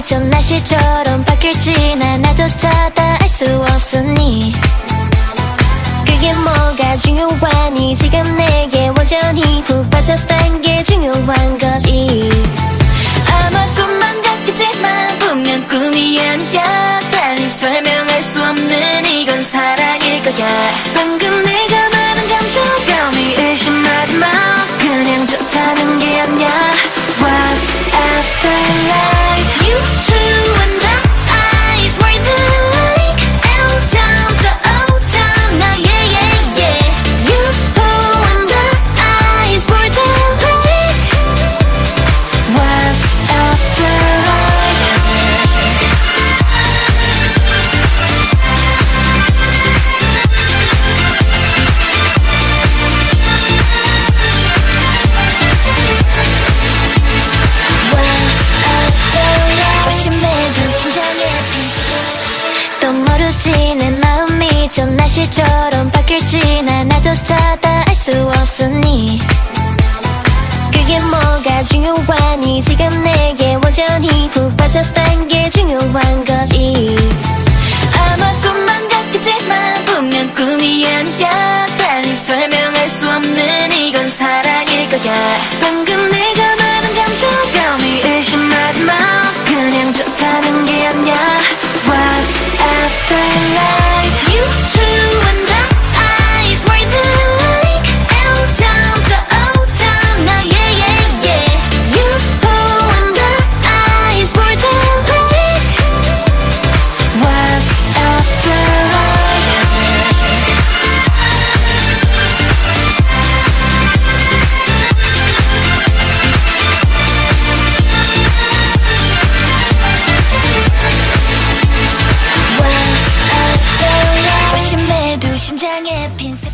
전 날씨처럼 바뀔지 난 나조차 다 알 수 없으니 그게 뭐가 중요하니 지금 내게 완전히 푹 빠졌단 게 중요한 거지. 아마 꿈만 같겠지만 분명 꿈이 아니야. 달리 설명할 수 없는 이건 사랑일 거야. 방금 내가 말한 감정감이 의심하지 마. 그냥 좋다는 게 아니야. What's after life? You who and the eyes were the like L down to O down now yeah yeah yeah. You who and the eyes were the like What's after life? 조심해도 심장에 또 모르지 내 마음이 전 날씨처럼 바뀔지 난 나조차 다 알 수 없으니 그게 뭐가 중요하니 지금 내게 완전히 푹 빠졌단 게 중요한 거지. 아마 꿈만 같겠지만 분명 꿈이 아니야. 달리 설명할 수 없는 이건 사랑일 거야. 방금 내가 말한 감정감이 의심하지 마. 그냥 좋다는 게 아니야. What's after life? You who and the eyes were the like L down to O down now yeah yeah yeah. You who and the eyes were the like What's after life? What's after life? 조심해도 심장에 핀